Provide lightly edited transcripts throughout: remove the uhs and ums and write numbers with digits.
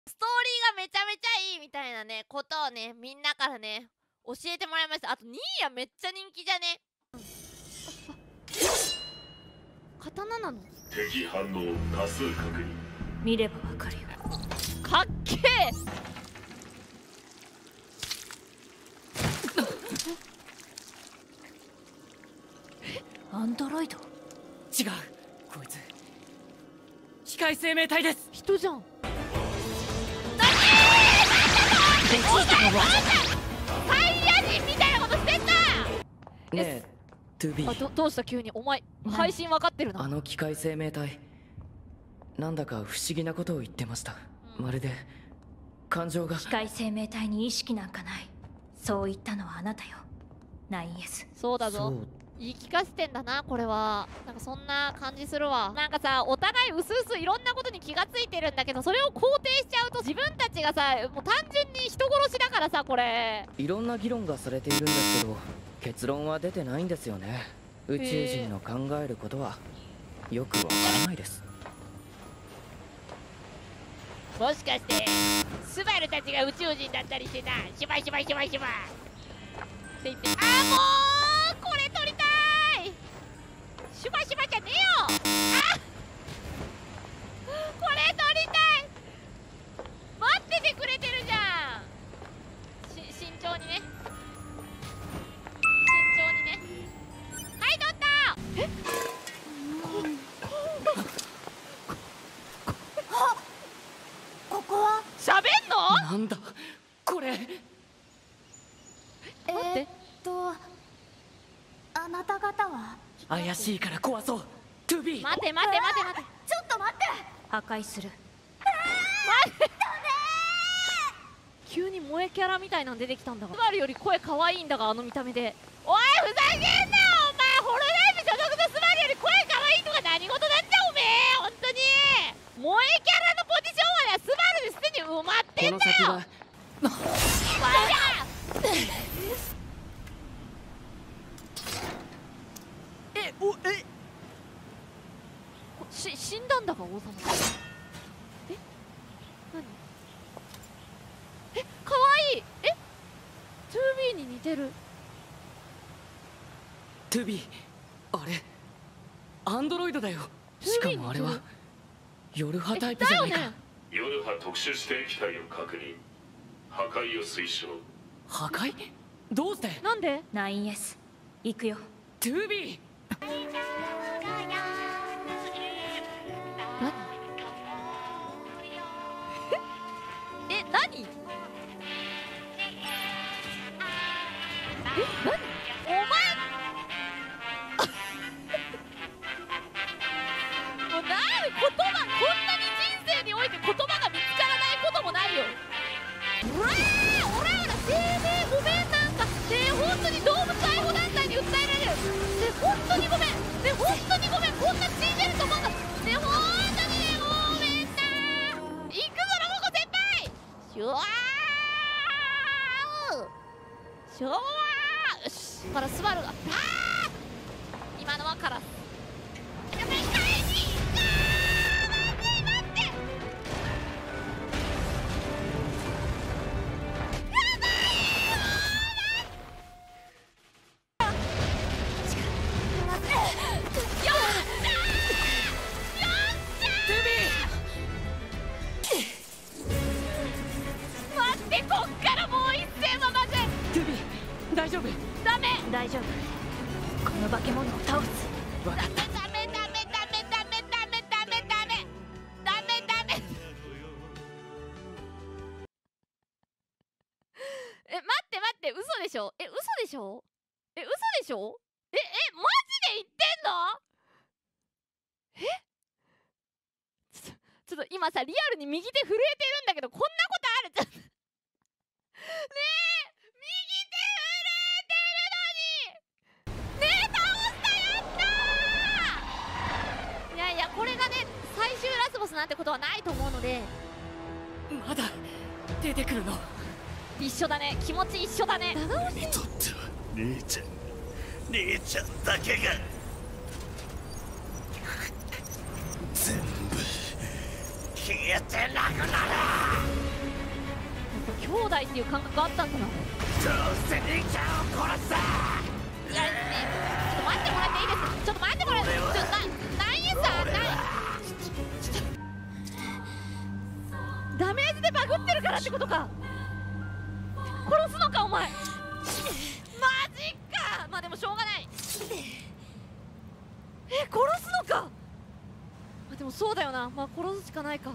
ストーリーがめちゃめちゃいいみたいなねことをねみんなからね教えてもらいました。あとニーヤめっちゃ人気じゃね、刀なの。 敵反応多数確認。 見ればわかるよ。 かっけえアンドロイド。 違う、こいつ機械生命体です。 人じゃん。サイヤ人みたいなことしてんな。 ねえトゥビー、 どうした急に。お前配信分かってるな。 あの機械生命体なんだか不思議なことを言ってました。まるで感情が。 機械生命体に意識なんかない。そう言ったのはあなたよ、9S。 そうだぞ。言い聞かせてんだなこれは。なんかそんな感じするわ。なんかさお互いうすうすいろんなことに気がついてるんだけど、それを肯定しちゃうと自分たちがさもう単純に人殺しだからさ。これいろんな議論がされているんですけど結論は出てないんですよね。宇宙人の考えることはよくわからないです。 もしかしてスバルたちが宇宙人だったりしてな。シュバシュバシュバシュバって言って、あーもうこれ撮りたい。シュバシュバじゃねえよ。あこれ撮りたい。待っててくれてるじゃん。慎重にね、慎重にね。はい撮った。えここは喋んの。 なんだこれ。 待ってあなた方は。 怪しいから壊そう。トゥビー、 待て待て待て待て。 ちょっと待って。破壊する。 急に萌えキャラみたいなの出てきたんだが、スバルより声可愛いんだが、あの見た目で。おいふざけんなお前。ホロライブ所属のスバルより声可愛いとか何事なんじゃおめえ。本当に萌えキャラのポジションはねスバルですでに埋まってんだよ。 この先はわ死んだんだが王様。え何。かわいい。2B に似てる。 トゥビー、あれアンドロイドだよ。しかもあれはヨルハタイプじゃないか。 だよね。 ヨルハ特殊指定機体を確認。破壊を推奨。 破壊？どうして？ なんで。 9S 行くよ。 トゥビー、 何何何お前もうなん言葉こんなに人生において言葉が見つからないこともないよ。うわーオラオラ生命ごめん。なんか本当に動物愛護団体に訴えられる。本当にごめん。本当にごめん。こんな血出ると思うんだ。本当にねごめんな。行くぞロボコ先輩。シュワーシュワー。よしからスバルが今のはカラス。やべえ帰り待って。待ってこっからもう一戦はまずい。 トゥビー大丈夫？ ダメ大丈夫。この化け物を倒す。 わかった。 ダメダメダメダメダメダメダメダメダメ。待って待って、嘘でしょ。嘘でしょ。嘘でしょ。マジで言ってんの。ちょっと今さリアルに右手震えてるんだけど、こんなことある。ちょっとねえ右手震えてるのに。ねえ倒した。やったー。いやいやこれがね最終ラスボスなんてことはないと思うので。 まだ出てくるの？ 一緒だね、気持ち一緒だね。 にとっては姉ちゃんだけが全部消えてなくなる。 兄弟っていう感覚あったんだな。どうせ兄ちゃんを殺す。いや、ね、ちょっと待ってもらっていいですか。ちょっと待ってもらって、何さ、ダメージでバグってるからってことか。殺すのかお前。マジか。まあでもしょうがない。殺すのか。まあでもそうだよな。まあ殺すしかないか。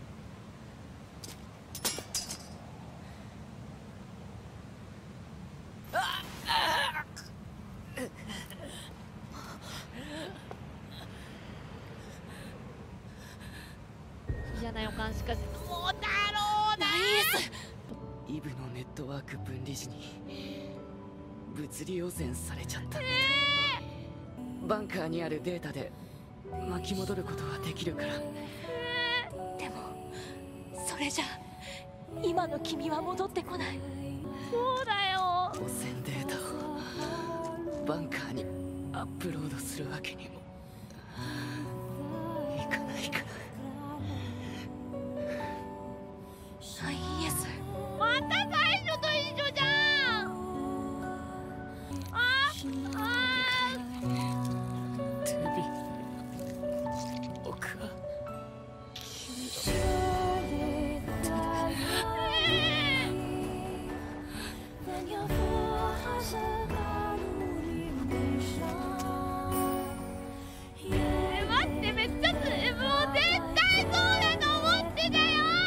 嫌な予感しかし。もうだろうな。 イブのネットワーク分離時に物理汚染されちゃった。バンカーにあるデータで巻き戻ることはできるから。 でもそれじゃ今の君は戻ってこない。 そうだよ。 汚染データをバンカーにアップロードするわけにもいかないから。 イエス。 また最初と一緒じゃん。 トゥビ、僕は待って、めっちゃもう絶対そうだと思ってたよ。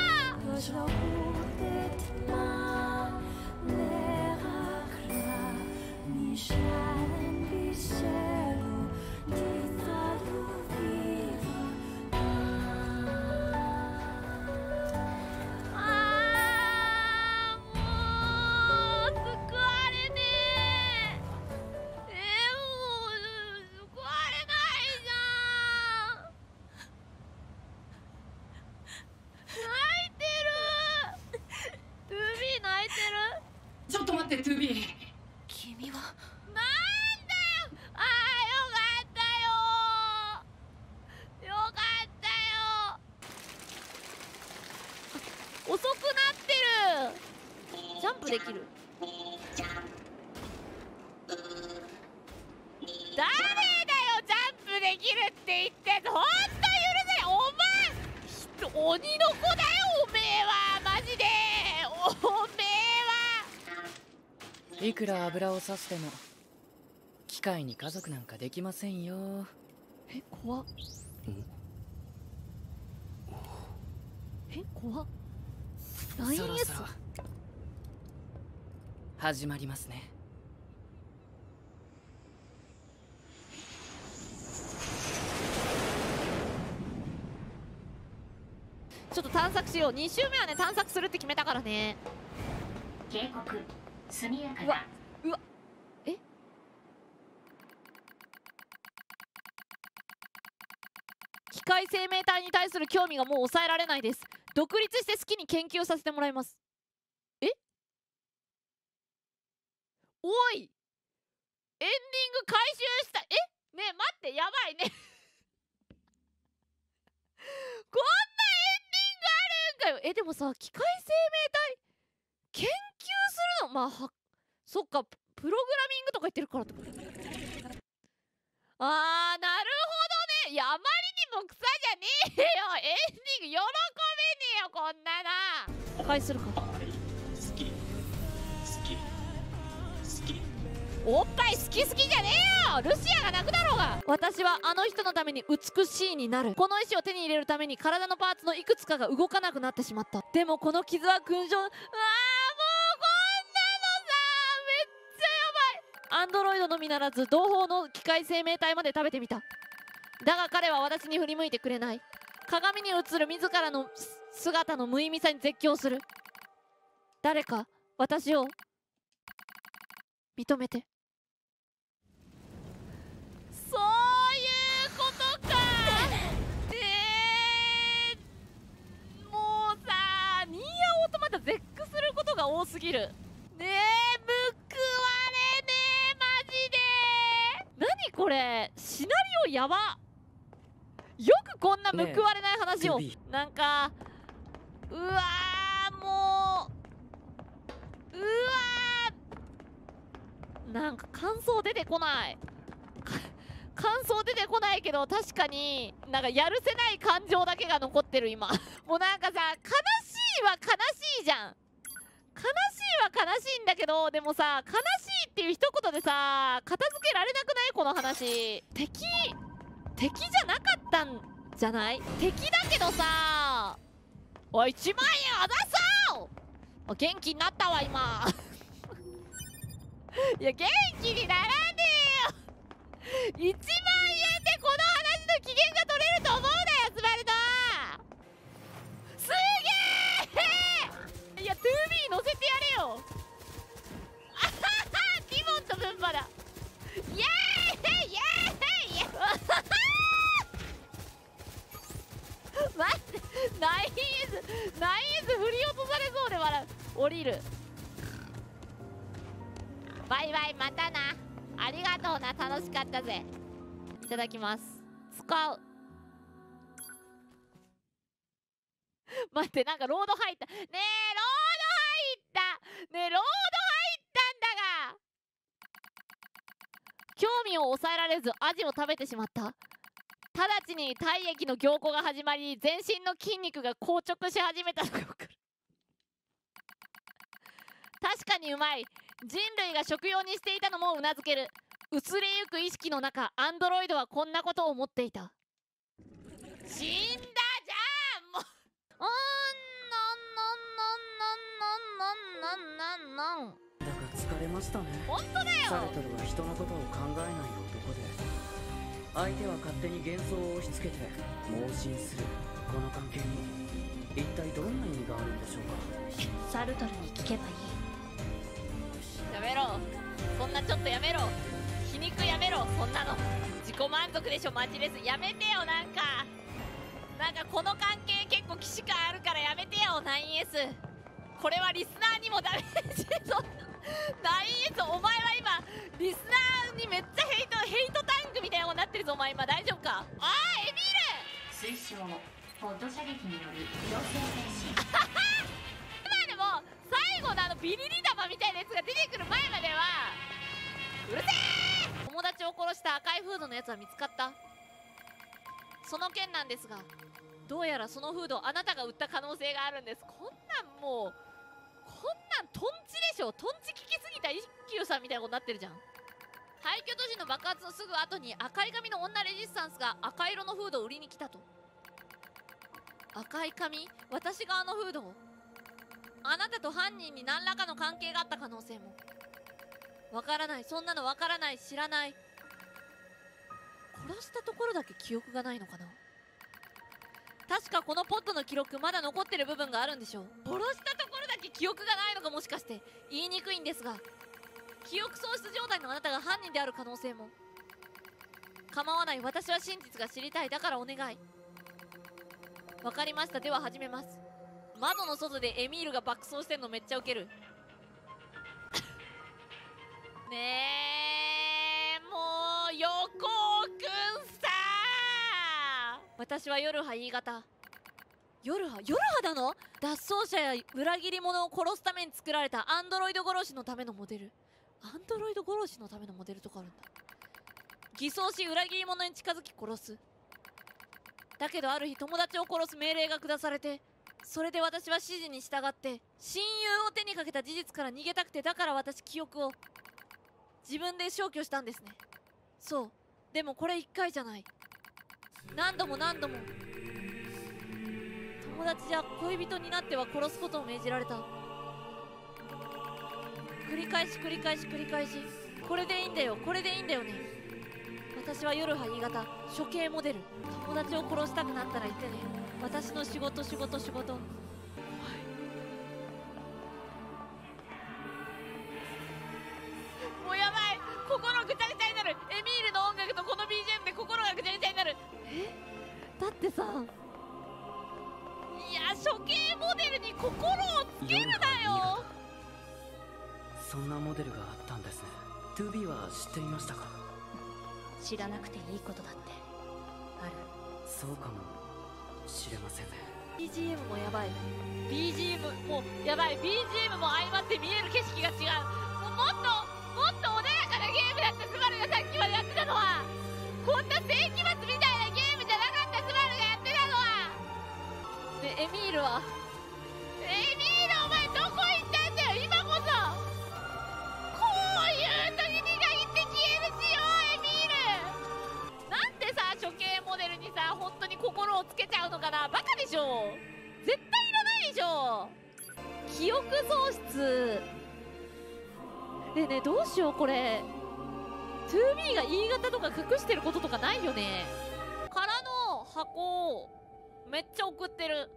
ちょっと待って、トゥービー。 君はなんだよ。ああ、よかったよ。よかったよ。遅くなってる。ジャンプできる。誰だよ、ジャンプできるって言ってんの。ほんと許せ。お前鬼の子だよ、おめえは。マジでおめえ。 いくら油を差しても機械に家族なんかできませんよ。 え、怖っ。え、怖っ。 そろ 9S そろ始まりますね。 ちょっと探索しよう。2周目はね、探索するって決めたからね。 警告、速やかうわな。 うわ、え、機械生命体に対する興味がもう抑えられないです。独立して好きに研究させてもらいます。え、おい、エンディング回収した。え、ねえ待って、やばいねこんなエンディングあるんかよ。え、でもさ、機械生命体研究するの、まあそっか、プログラミングとか言ってるからってこと。あー、なるほどね。いや、あまりにも草じゃねえよ。エンディング喜べねえよ、こんなな。破壊するか。 好きおっぱい好き好きじゃねえよ。ルシアが泣くだろうが。私はあの人のために美しいになる。この石を手に入れるために体のパーツのいくつかが動かなくなってしまった。でもこの傷は勲章。もうこんなのさ、めっちゃやばい。アンドロイドのみならず同胞の機械生命体まで食べてみた。だが彼は私に振り向いてくれない。鏡に映る自らの姿の無意味さに絶叫する。誰か私を認めて。そういうことか。もうさ、ニーヤオートマタ絶句することが多すぎる。ねえ、報われねえ、マジで。何これ、シナリオやば。よくこんな報われない話を、 ねえなんか、うわー、もうなんか感想出てこない感想出てこないけど、確かになんかやるせない感情だけが残ってる今もうなんかさ、悲しいは悲しいじゃん。悲しいは悲しいんだけど、でもさ、悲しいっていう一言でさ片付けられなくない？この話。敵じゃなかったんじゃない？敵だけどさ、おい1万円あざそう元気になったわ今いや元気にならねえよ1万円でこの話の機嫌が取れると思うなよスバルド。すげえいや 2B 乗せてやれよあははティモンとブンバだイエーイイエーイイエーイ待ってナインズ振り落とされそうで笑う。降りる。バイバイまたな。ありがとうな、楽しかったぜ。いただきます。使う待って、なんかロード入った。ねえロード入ったねえロード入ったんだが興味を抑えられずアジを食べてしまった。直ちに体液の凝固が始まり、全身の筋肉が硬直し始めたのが分かる確かにうまい。人類が食用にしていたのもうなずける。薄れゆく意識の中、アンドロイドはこんなことを思っていた。死んだじゃんもうだが疲れましたね。 本当だよ。 サルトルは人のことを考えない男で、相手は勝手に幻想を押し付けて盲信する。この関係に一体どんな意味があるんでしょうか。 サルトルに聞けばいい。 やめろ、そんなちょっとやめろ、皮肉やめろ、そんなの自己満足でしょマジレス。やめてよ。なんかこの関係結構既視感あるからやめてよ 9S。 これはリスナーにもダメージそんな 9S お前は今リスナーにめっちゃヘイトタンクみたいなことになってるぞお前今。大丈夫か？あーエミール推奨ポッド射撃による強制停止今でも最後のビリリ玉みたいなやつが出てくる前まではうるせえ。友達を殺した赤いフードのやつは見つかった。その件なんですが、どうやらそのフードをあなたが売った可能性があるんです。こんなんもうこんなんトンチでしょ。トンチ聞きすぎた一休さんみたいなことになってるじゃん。廃墟都市の爆発のすぐ後に赤い髪の女レジスタンスが赤色のフードを売りに来たと。赤い髪？私があのフードを？あなたと犯人に何らかの関係があった可能性も。わからない、そんなのわからない、知らない。殺したところだけ記憶がないのかな。確かこのポットの記録まだ残ってる部分があるんでしょう。殺したところだけ記憶がないのかもしかして。言いにくいんですが、記憶喪失状態のあなたが犯人である可能性も。構わない、私は真実が知りたい。だからお願い。わかりました、では始めます。窓の外でエミールが爆走してんのめっちゃウケるねえもう横尾くんさー。私は夜葉 E 型。夜葉なの？脱走者や裏切り者を殺すために作られたアンドロイド殺しのためのモデル。アンドロイド殺しのためのモデルとかあるんだ。偽装し裏切り者に近づき殺す。だけどある日友達を殺す命令が下されて、それで私は指示に従って親友を手にかけた事実から逃げたくて、だから私記憶を自分で消去したんですね。そう。でもこれ1回じゃない。何度も友達や恋人になっては殺すことを命じられた。繰り返しこれでいいんだよね。私は夜葉 E 型処刑モデル。友達を殺したくなったら言ってね。私の仕事。もうやばい、心ぐちゃぐちゃになる。エミールの音楽とこの BGM で心がぐちゃぐちゃになる。だってさ、いや処刑モデルに心をつけるなよ。 そんなモデルがあったんですね。 2B は知っていましたか？ 知らなくていいことだってある。 そうかもしれませんね。 BGM もやばい。BGM もやばい。BGM も相まって見える景色が違う。もっと穏やかこんな世紀末みたいなゲームじゃなかったスバルがやってたのは。でエミールはお前どこ行ったんだよ今こそ。こういう時に限って消えるしよエミール。なんでさ処刑モデルにさ本当に心をつけちゃうのかな。バカでしょ。絶対いらないでしょ。記憶喪失でね。どうしようこれ。 2B が E 型とか隠してることとかないよね。空の箱をめっちゃ送ってる。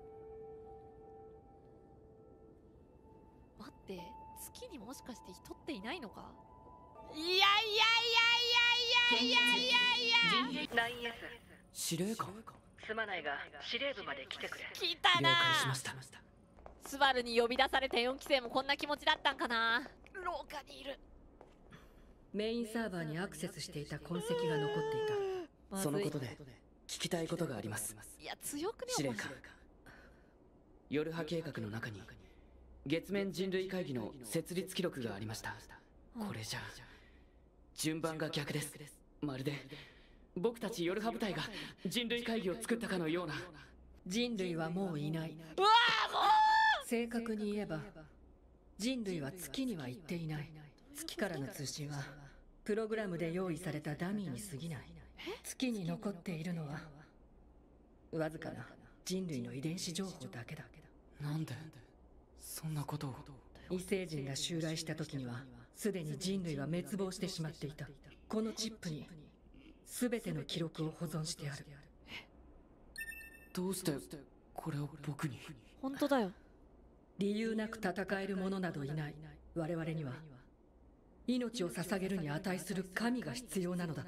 待って、月にもしかして人っていないのか。いやいやいやいやいやいやいやいや。 司令官。 すまないが司令部まで来てくれ。 来たな。 了解しました。 スバルに呼び出されて4期生もこんな気持ちだったんかな。廊下にいる。 メインサーバーにアクセスしていた痕跡が残っていた。 そのことで聞きたいことがあります。 いや強くね司令官。夜波計画の中に月面人類会議の設立記録がありました。これじゃ順番が逆です。まるで僕たち夜波部隊が人類会議を作ったかのような。 人類はもういない。 うわーもう。 正確に言えば人類は月には行っていない。月からの通信はプログラムで用意されたダミーに過ぎない。月に残っているのはわずかな人類の遺伝子情報だけだ。 なんでそんなことを。 異星人が襲来した時にはすでに人類は滅亡してしまっていた。このチップに全ての記録を保存してある。 どうしてこれを僕に。 本当だよ。 理由なく戦える者などいない。我々には命を捧げるに値する神が必要なのだ。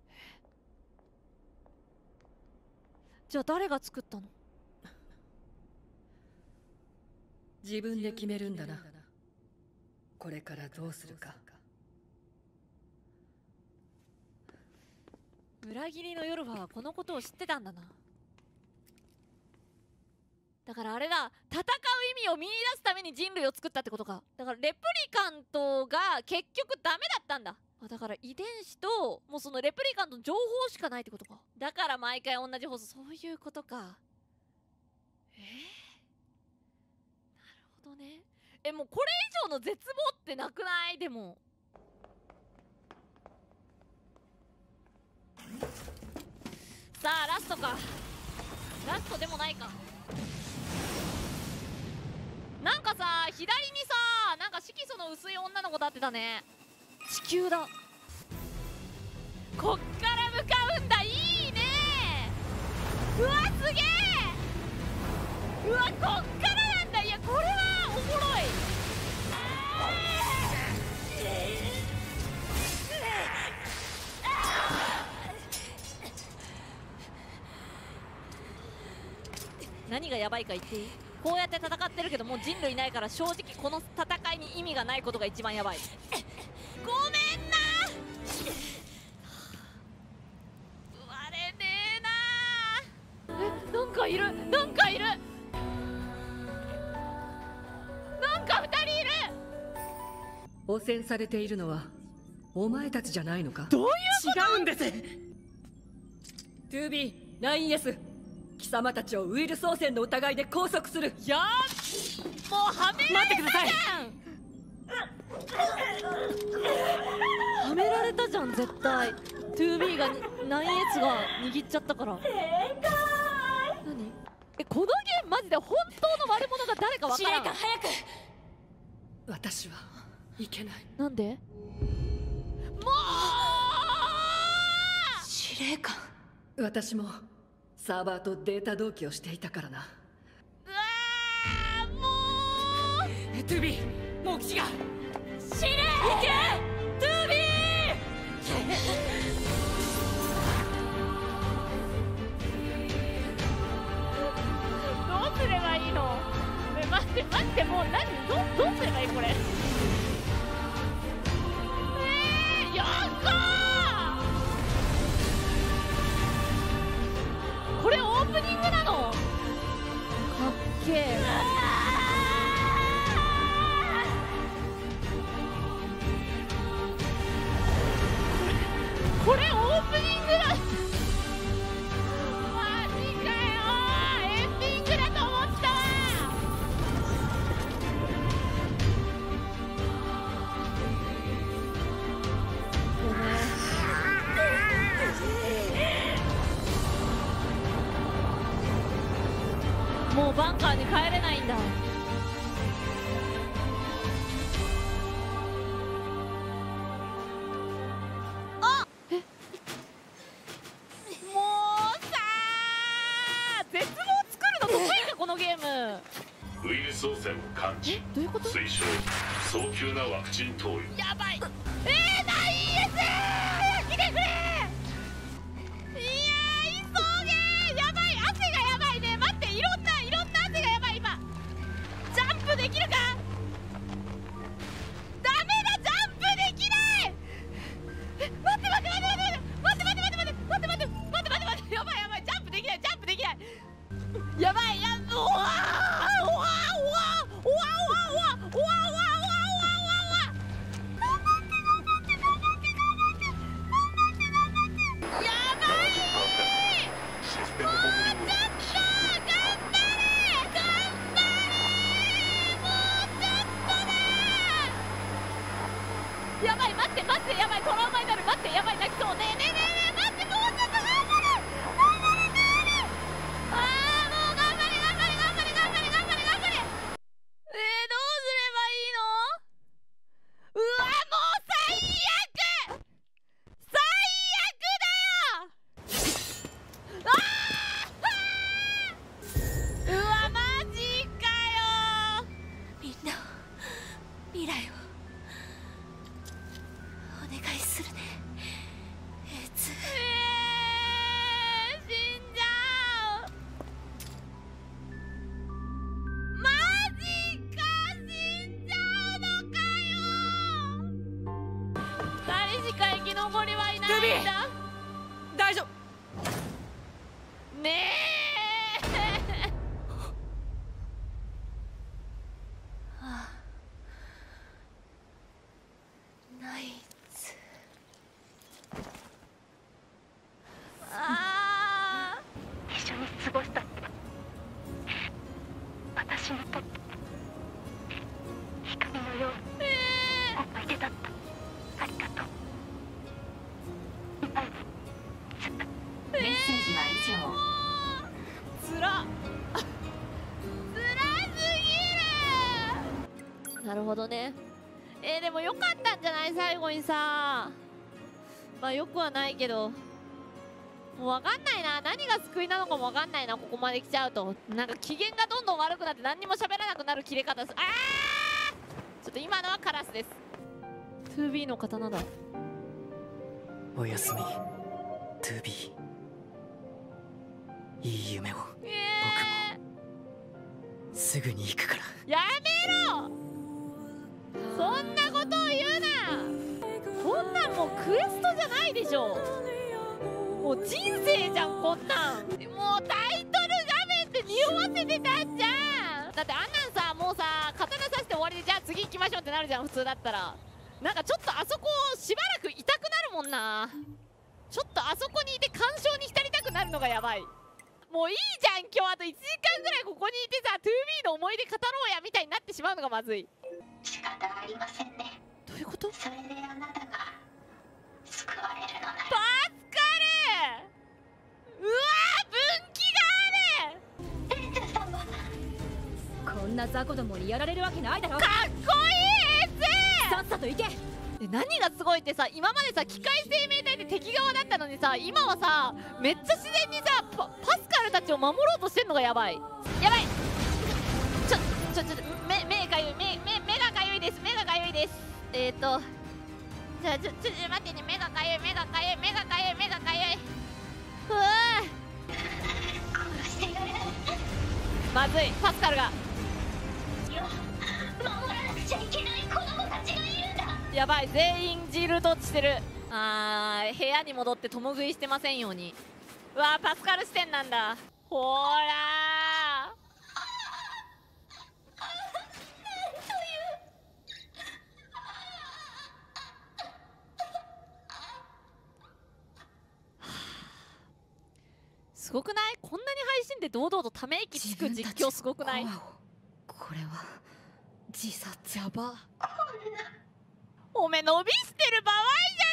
じゃあ誰が作ったの。 自分で決めるんだな。これからどうするか。 裏切りのヨルファはこのことを知ってたんだな。だからあれだ、戦う意味を見出すために人類を作ったってことか。だからレプリカントが結局ダメだったんだ。だから遺伝子ともうそのレプリカントの情報しかないってことか。だから毎回同じ放送。そういうことか。なるほどね。もうこれ以上の絶望ってなくない？でもさあラストか。ラストでもないか。なんかさ左にさなんか色素の薄い女の子立ってたね。地球だ。こっから向かうんだ。いいね。うわすげえ。うわこっからなんだ。いやこれはおもろい。何がやばいか言っていい？こうやって戦ってるけどもう人類いないから正直この戦いに意味がないことが一番やばい。ごめんな。割れねえな。なんかいる。なんかいる。なんか2人いる。 汚染されているのはお前たちじゃないのか。 どういうこと？ 違うんです。 2B、9S、貴様たちをウイルス汚染の疑いで拘束する。 いやーもうはめられたじゃん。はめられたじゃん絶対。 2B が 9S が握っちゃったから。何このゲームマジで本当の悪者が誰かわからん。 司令官早く。 私はいけない。 なんで？もう司令官。 私もサーバーとデータ同期をしていたからな。 うわーもう 2B、もう騎士が司令いけ 2B どうすればいいの？待って待ってもう何どうすればいいこれ。やったー。これオープニングなの？かっけえ。これオープニングだ。 うバンカーに帰れないんだ。あえもうさー絶望作るの得意かこのゲーム。 ウイルス汚染を感知。 どういうこと？ 推奨早急なワクチン投与。 やばい。ナイエス早く来てくれ。いやー急げ。やばい汗がやばいね。待っていろんな汗がやばい今。ジャンプできるか。ダメだジャンプできない。待ってやばいジャンプできないやばいやうわーうわやばい待ってやばいトラウマになる。待ってやばい泣きそう。ねえ待ってもうちょっと頑張れ。ああもう頑張れ。どうすればいいの。うわもう最悪だよ。うわマジかよ。 みんな未来をお願いするね。 死んじゃう。マジか死んじゃうのかよ。誰しか生き残りはいないんだ。 大丈ねえナイツあ一緒に過ごした私にとって光のような思い出だった。ありがとう。 メッセージは以上。 つらすぎる。なるほどね。でもよかったんじゃない最後にさ。まあよくはないけどもう分かんないな。何が救いなのかも分かんないな。ここまで来ちゃうとなんか機嫌がどんどん悪くなって何にも喋らなくなる切れ方です。ちょっと今のはカラスです。 2B の刀だ。 おやすみ 2B。 いい夢を。僕もすぐに行くから。 やめろそんなことを言うな。こんなんもうクエストじゃないでしょ。もう人生じゃんこんなん。もうタイトル画面って匂わせてたんじゃん。だってあんなんさもうさ刀刺して終わりでじゃあ次行きましょうってなるじゃん普通だったら。なんかちょっとあそこしばらく痛くなるもんな。ちょっとあそこにいて感傷に浸りたくなるのがやばい。もういいじゃん今日あと1時間ぐらいここにいてさ 2B の思い出語ろうやみたいになってしまうのがまずい。 仕方ありませんね。 どういうこと？ それであなたが救われるのなら。 助かる。うわー分岐がある。 デンジャーさんはこんな雑魚どもにやられるわけないだろ。 かっこいいエさっさと行け。 で何がすごいってさ今までさ機械生命体で敵側だったのにさ今はさめっちゃ自然にさパスカルたちを守ろうとしてんのがやばい。やばい。ちょ目がかゆい目がかゆいです。じゃあ待ってね。目がかゆいふわ殺してやる。 まずいパスカルがいや守らなくちゃいけない子供たちがいるんだ。 やばい。全員ジルトしてる。部屋に戻って共食いしてませんように。うわパスカル視点なんだ。ほらーすごくない？こんなに配信で堂々とため息つく実況すごくない？ これは自殺。 やば。おめ伸びしてる場合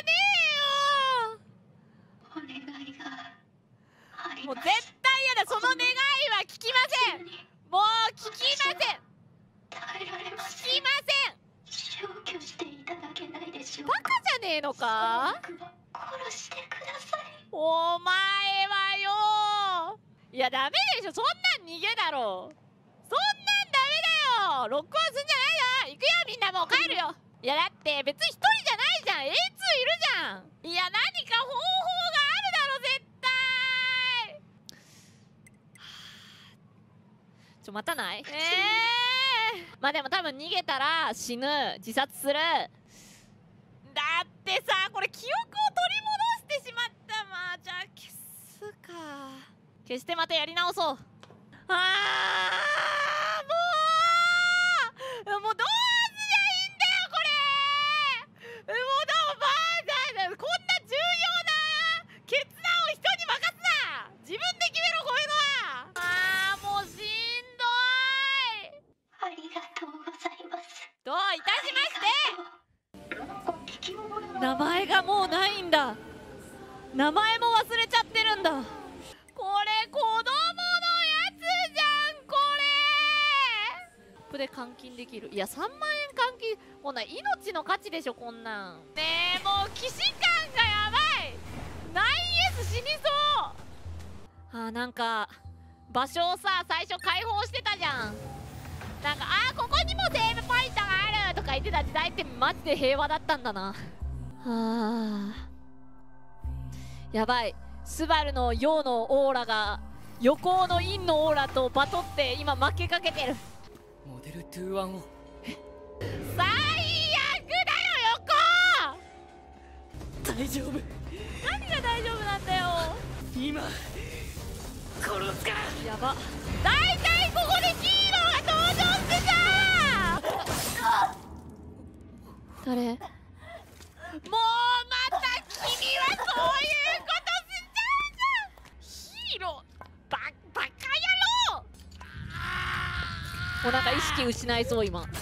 じゃねえよ。 お願いがありもうます。 絶対やだ。その願いは聞きません。 もう聞きません。 耐えられません。 聞きま消去していただけないでしせん。 ょうか。 バカじゃねえのか。 僕は殺してください。 お前はよ。いやダメでしょ、そんなん逃げだろ。そんなんダメだよ。ロックオンすんじゃないよ。行くよみんな、もう帰るよ。いやだって別に一人じゃないじゃん。 A2 いるじゃん。いや何か方法があるだろ絶対。待たない？まあでも多分逃げたら死ぬ、自殺する。だってさ、これ記憶を取り戻してしまった。まあじゃあ消すか。消してまたやり直そう。もうどうすりゃいいんだよこれ。もうどうばあさん、こんな重要な決断を人に任すな。自分で決めろ、こういうのは。もうしんどい。 ありがとうございます。 どういたしまして。 お聞き覚えは。 名前がもうないんだ。名前も忘れちゃってるんだ。これ子供のやつじゃんこれ。アップで換金できる。いや3万円換金、こんな命の価値でしょこんなん。ねえもう既視感がやばい。9S 死にそう。なんか場所をさ最初開放してたじゃん。なんかここにもセーブポイントがあるとか言ってた時代ってマジで平和だったんだな。やばい。スバルの陽のオーラが横尾の陰のオーラとバトって今負けかけてる。 モデル21を最悪だよ横尾。 大丈夫。 何が大丈夫なんだよ。 今殺すから。 やば。だいたいここでヒーローが登場してた。誰？もうまた君はそういうことすんじゃうじゃん。ヒーローバカ野郎。もうなんか意識失いそう今。もう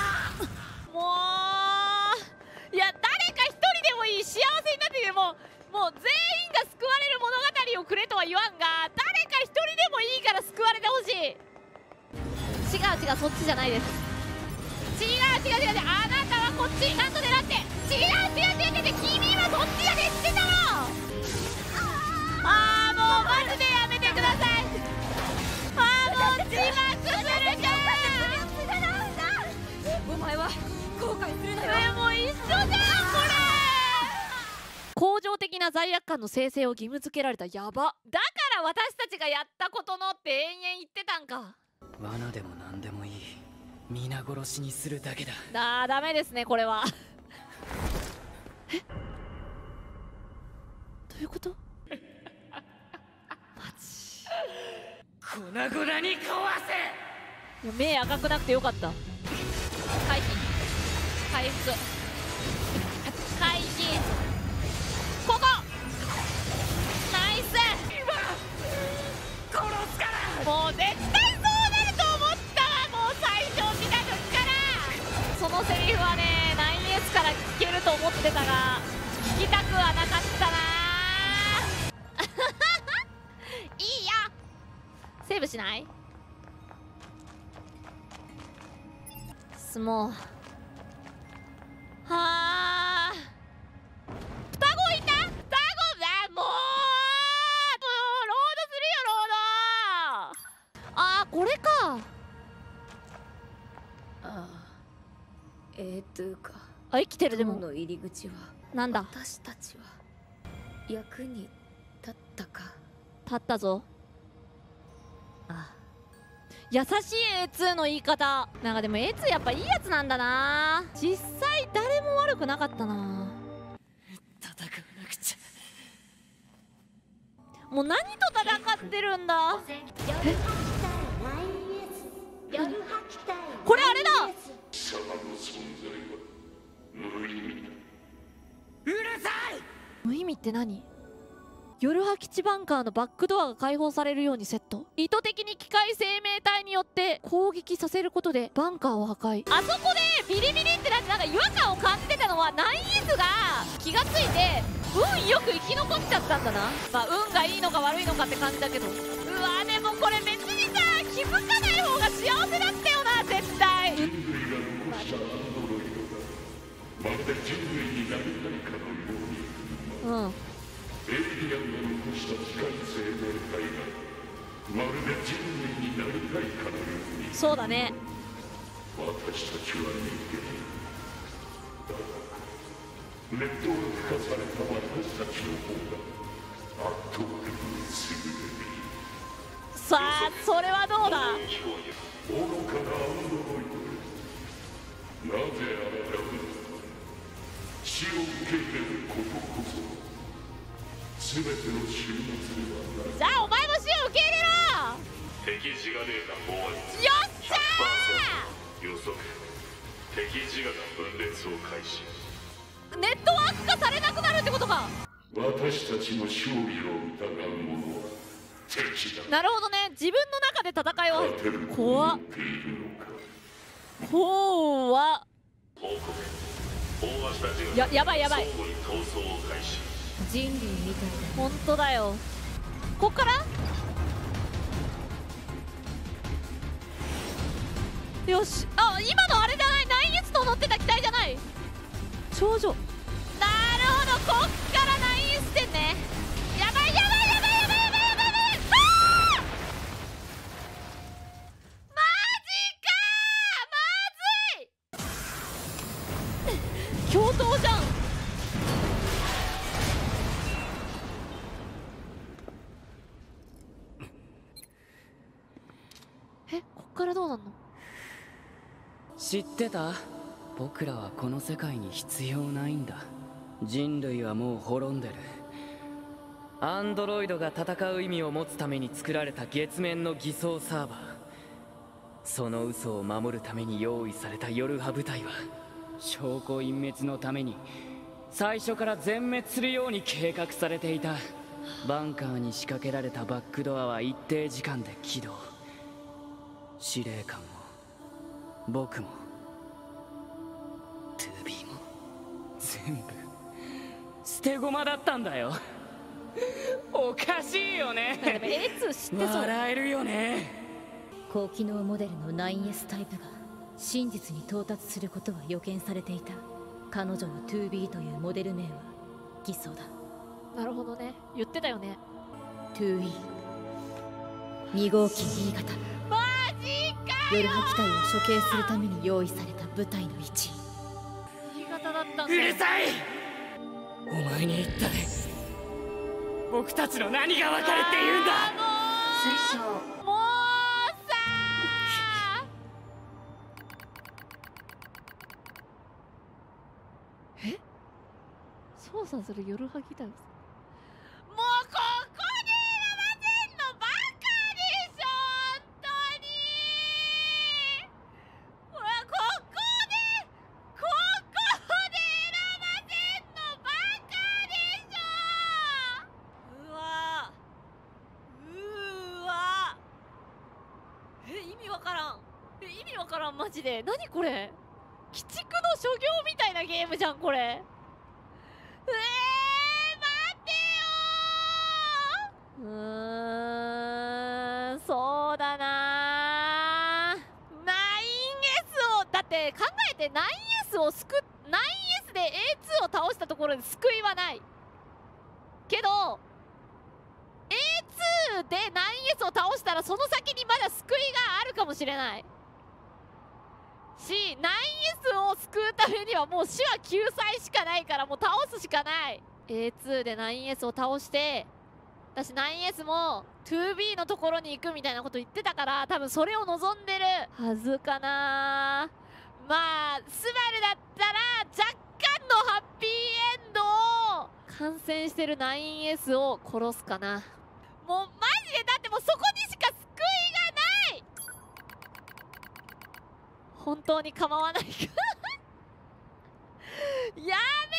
いや誰か一人でもいい、幸せになっててもう全員が救われる物語をくれとは言わんが、誰か一人でもいいから救われてほしい。違うそっちじゃないです。違うあなたはこっちちゃんと狙って。違う君はそっちやで知ってたろ。もうマジでやめてください。もう字幕するか。 お前は後悔するなよ。 もう一緒じゃんこれ。恒常的な罪悪感の生成を義務付けられた。やば。だから私たちがやったことのって延々言ってたんか。 罠でも何でもいい。皆殺しにするだけだ。 ダメですねこれは。え、どういうこと？マジ粉々に壊せ。 いや目赤くなくてよかった。回避回復回避。ここナイス。 殺すから。 もう絶対そうなると思ったわ。もう最初見た時から。そのセリフはね 9S から聞けると思ってたが聞きたくはなかったな。いいよ。セーブしない？相撲。双子いた？双子だ。もうロードするよロード。これか。 A2か。 生きてる。でもの入り口はなんだ。 私たちは役に立ったか。 立ったぞ。優しい A2 の言い方。なんかでも A2 やっぱいいやつなんだな。実際誰も悪くなかったな。 戦わなくちゃ。 もう何と戦ってるんだ。これあれだ。 貴様の存在は無意味だ。 うるさい。 無意味って何？夜葉基地バンカーのバックドアが開放されるようにセット。意図的に機械生命体によって攻撃させることでバンカーを破壊。あそこでビリビリってなってなんか違和感を感じてたのは 9S が気がついて運よく生き残っちゃったんだな。まあ運がいいのか悪いのかって感じだけど。うわでもこれ別にさ気分づかない方が幸せだったよな絶対。 人類が残したアンドロイドがまるで人類になりたいかのように、 うんエイリアンが残した機械生命体がまるで人類になりたいかのように、 そうだね。 私たちは人間だ。ネットワーク化された私たちの方が圧倒的に優れている。 さあそれはどうだ。 愚かなアンドロイドよ、なぜあなたは死を受け入れることこそ全ての終末ではない。 じゃあお前も死を受け入れろ。 敵自我データ包圧よっしゃ 100%。 予測敵自我が分裂を開始。 ー。ネットワーク化されなくなるってことか。 私たちの勝利を疑う者は敵だ。 なるほどね。自分の中で戦いを勝てると怖っ思っているのか。 怖っ。 報告、大橋たちがやばいやばい。 相互に闘争を開始。 人類みたいだ。 本当だよ。こっからよし。あ、今のあれじゃない。9S と乗ってた機体じゃない。頂上。なるほど、こっから 9S 点ね。やばいやばいやばいやばいやばいやばいやばい。あーマジかー、まずい。共闘じゃん。え、こっからどうなんの。 知ってた？僕らはこの世界に必要ないんだ。人類はもう滅んでる。アンドロイドが戦う意味を持つために作られた月面の偽装サーバー、その嘘を守るために用意されたヨルハ部隊は証拠隠滅のために最初から全滅するように計画されていた。バンカーに仕掛けられたバックドアは一定時間で起動。司令官も僕も 2B も全部捨て駒だったんだよ。おかしいよね。 でも A2 知ってそう。 笑えるよね。 高機能モデルの 9S タイプが真実に到達することは予見されていた。彼女の 2B というモデル名は偽装だ。 なるほどね。言ってたよね。 2E 2号機 B 型マジかヨルハ機体を処刑するために用意された部隊の一員。 新潟だったんだ。 うるさい。お前に言ったで。僕たちの何が分かるって言うんだ。 推奨もうさー。え、操作するヨルハ機体を。もうここで選ばせんのバカでしょ本当に。ほらここで選ばせんのバカでしょ。うわうわ。意味わからん。意味わからんマジで。何これ。鬼畜の所業みたいなゲームじゃんこれ。待てよー。そうだなー。9S をだって考えて 9S を9S で A2 を倒したところで救いはないけど A2 で 9S を倒したらその先にまだ救いがあるかもしれないし、 9S を救うためにはもう死は救済しかないからもう倒すしかない。 A2 で 9S を倒して私 9S も 2B のところに行くみたいなこと言ってたから多分それを望んでるはずかな。まあスバルだったら若干のハッピーエンドを感染してる 9S を殺すかな。もうマジでだってもうそこにしか救いがない。本当に構わないかやめろよ。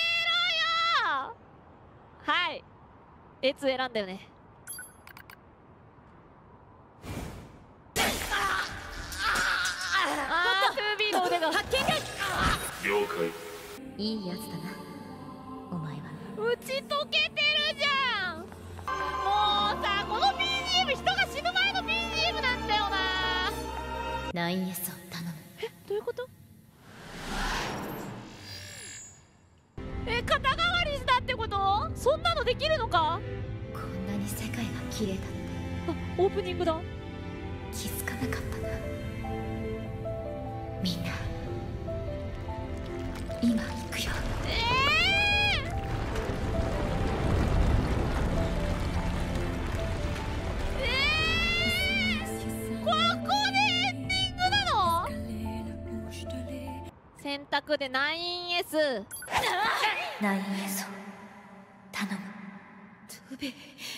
はい A2 選んだよね。2B の腕が発見了解。 いいやつだなお前は。 打ち解けてるじゃん。もうさこの BGM 人が死ぬ前の BGM なんだよな。 9S を頼む。 どういうこと？肩代わりしたってこと？そんなのできるのか？ こんなに世界が綺麗だってオープニングだ。 気づかなかったな。みんな今行くよ。 ここでエンディングなの？選択で 9S 9S を頼む。トゥビー。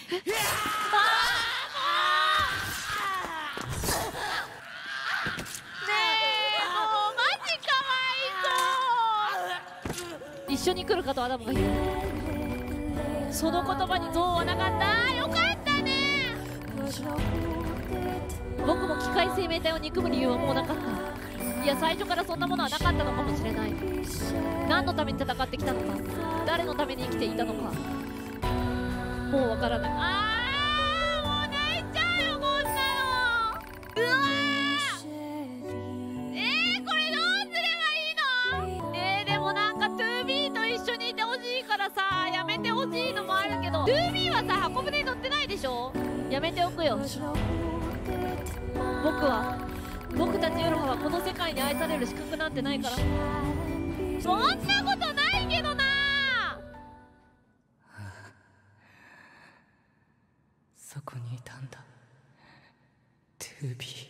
一緒に来るかとアダムが言う。その言葉に憎悪はなかった。よかったね。僕も機械生命体を憎む理由はもうなかった。いや、最初からそんなものはなかったのかもしれない。何のために戦ってきたのか、誰のために生きていたのか、もうわからない。もう泣いちゃうよ、こんなの。うわこれどうすればいいの？でもなんか 2B と一緒にいてほしいからさ、やめてほしいのもあるけど、 2B はさ、箱舟に乗ってないでしょ。やめておくよ。僕たちヨロハはこの世界に愛される資格なんてないから。そんなことないけどな。 そこにいたんだ 2B。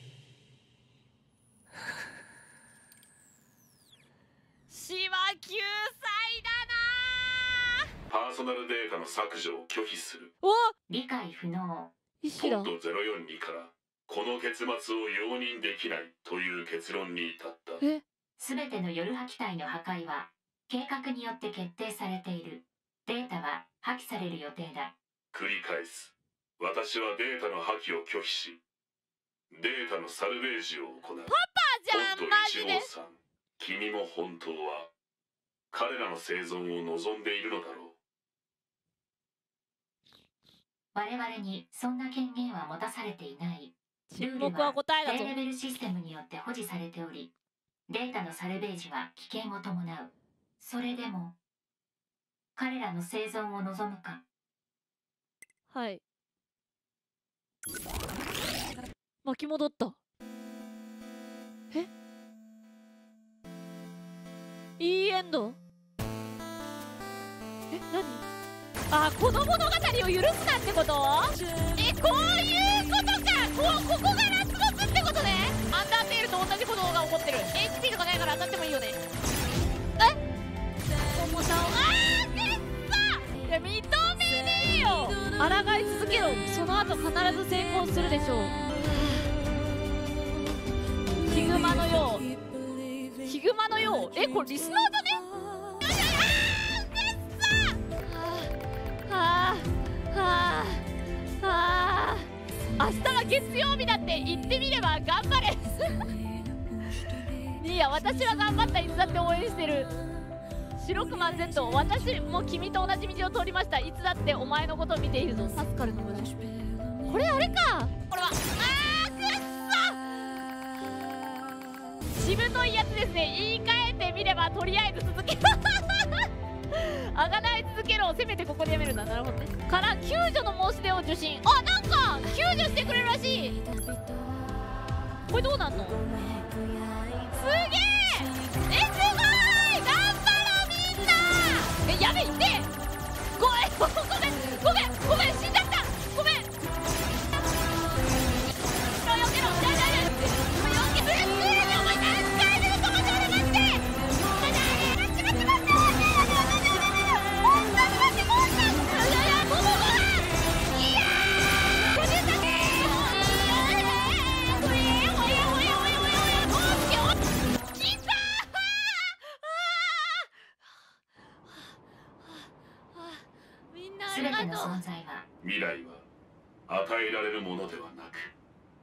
死は9歳だな。 パーソナルデータの削除を拒否する。 お、 理解不能。 意識だ。 ポッド042からこの結末を容認できないという結論に至った。 すべてのヨルハ機体の破壊は計画によって決定されている。データは破棄される予定だ。 繰り返す。私はデータの破棄を拒否し、データのサルベージを行う。 パパじゃん、マジで。 君も本当は彼らの生存を望んでいるのだろう。 我々にそんな権限は持たされていない。 沈黙は答えだぞ。 低レベルシステムによって保持されており、データのサルベージは危険を伴う。それでも彼らの生存を望むか？ はい。巻き戻った。いいエンド。何？この物語を許すなってこと？こういうことか。ここがラスボスってことね。アンダーテールと同じことが起こってる。 HP とかないから当たってもいいよね。重さをいや認めねえよ。抗い続けろ。その後必ず成功するでしょう。ヒグマのよう。ヒグマのよう。これリスナーだね。明日は月曜日だって言ってみれば頑張れ。いや、私は頑張った。いつだって応援してる。白く漫 Z、 私も君と同じ道を通りました。いつだってお前のことを見ているぞ。サスカルの胸。これあれか。これはくっそ。しぶといやつですね。言い換えてみればとりあえず続けろ。あがない続けろをせめてここでやめるんだ。なるほどね。から救助の申し出を受信。なんか救助してくれるらしい。これどうなんの？すげえ。すごい。頑張ろうみんな。やべえ、いって。ごめん死んじゃった。ごめん。よけろ。 全ての存在は未来は与えられるものではなく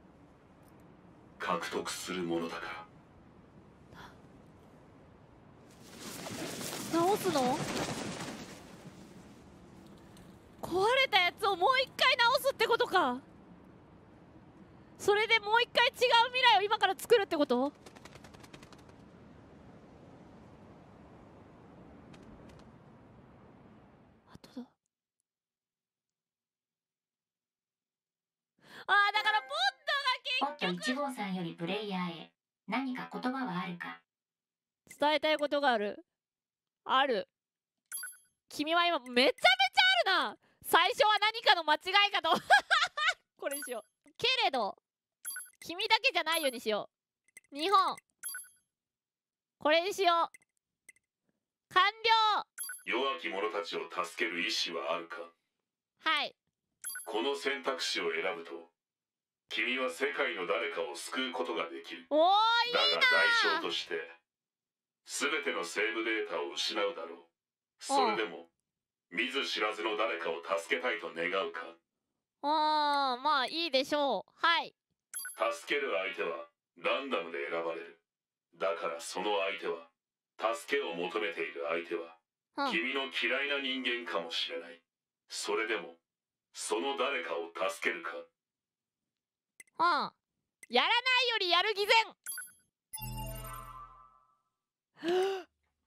獲得するものだから。 直すの？壊れたやつをもう一回直すってことか。 それでもう一回違う未来を今から作るってこと？あとだ。だからポット1号さんよりプレイヤーへ何か言葉はあるか？ 伝えたいことがある。ある。君は今めちゃめちゃあるな。最初は何かの間違いかとこれにしよう。けれど君だけじゃないようにしよう。日本これにしよう。完了。 弱き者たちを助ける意志はあるか？ はい。 この選択肢を選ぶと君は世界の誰かを救うことができる。 おー、いいだな。 が代償として全てのセーブデータを失うだろう。それでも見ず知らずの誰かを助けたいと願うか？ まあいいでしょう。はい。 助ける相手はランダムで選ばれる。だからその相手は、助けを求めている相手は、君の嫌いな人間かもしれない。それでもその誰かを助けるか？ やらないよりやる偽善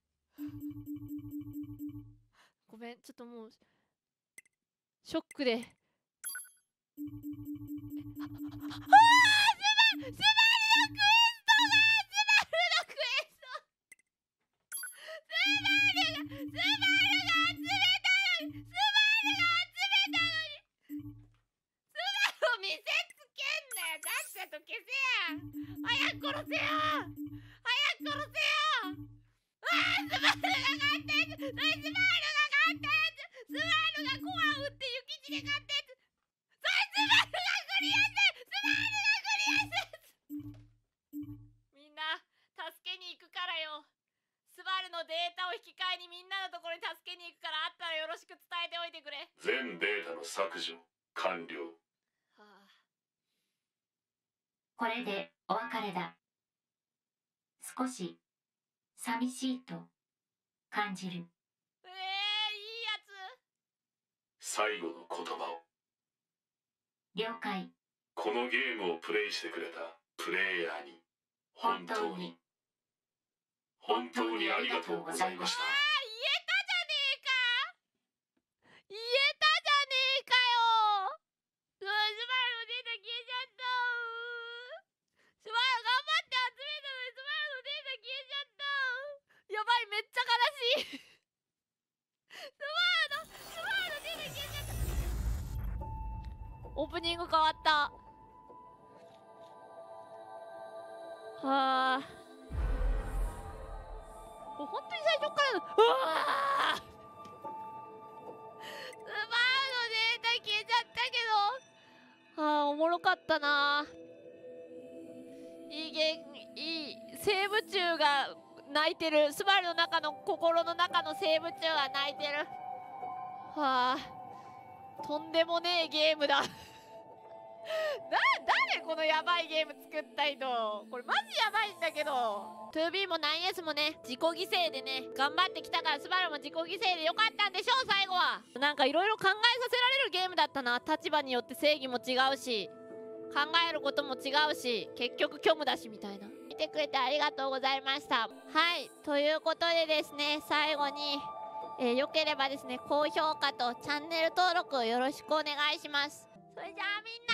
ごめん、ちょっともうショックでスバルのクエストがスバルのクエストスバルが集めたのにスバルが集めたのにスバルを見せつけんなよ。さっさと消せや。早く殺せよ。早く殺せよ。スバルが勝ったやつ。スバルが勝ったやつ。スバルがコアを打って諭吉で勝ったやつ。それスバルがクリアして。スバルがクリアして。みんな助けに行くからよ。スバルのデータを引き換えにみんなのところに助けに行くから、あったらよろしく伝えておいてくれ。 全データの削除完了。 これでお別れだ。少し寂しいと感じる。 いいやつ。 最後の言葉を。 了解。 このゲームをプレイしてくれたプレイヤーに本当にありがとうございました。 言えたじゃねえかよ。スバルのデータ消えちゃった。スバル頑張って集めたのにスバルのデータ消えちゃった。やばい、めっちゃ悲しい。スバルのデータ消えちゃった。オープニング変わった。これ本当に最初からのスバルのデータ消えちゃったけど、おもろかったな。いい生物虫が泣いてる。スバルの中の心の中の生物虫が泣いてる。とんでもねえゲームだ誰このやばいゲーム作った人。これマジやばいんだけど。2B も 9S もね、自己犠牲でね頑張ってきたから、スバルも自己犠牲でよかったんでしょう。最後はなんかいろいろ考えさせられるゲームだったな。立場によって正義も違うし、考えることも違うし、結局虚無だしみたいな。見てくれてありがとうございました。はい、ということでですね、最後によければですね、高評価とチャンネル登録よろしくお願いします。それじゃあみんな